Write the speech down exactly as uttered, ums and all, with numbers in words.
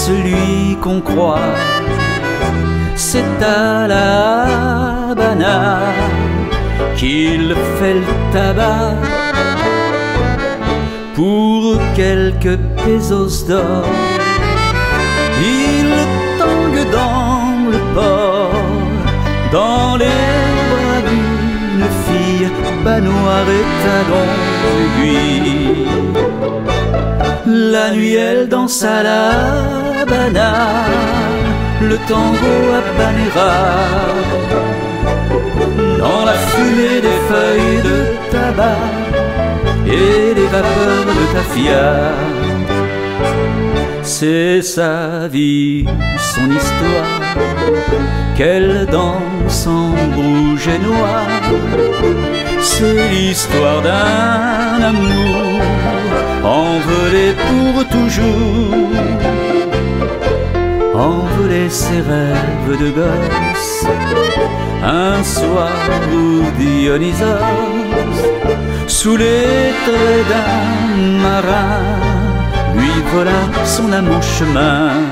celui qu'on croit. C'est à la Habana qu'il fait le tabac pour quelques pesos d'or. Il tangue dans le port, dans les bras d'une fille, bas noir et talons d'aiguille. La nuit elle danse à la Habana, le tango habanera, dans la fumée des feuilles de tabac et les vapeurs de tafia. C'est sa vie, son histoire, qu'elle danse en rouge et noir. C'est l'histoire d'un amour envolé pour toujours, envoler ses rêves de gosse. Un soir où Dionysos, sous les traits d'un marin, lui vola son âme en chemin.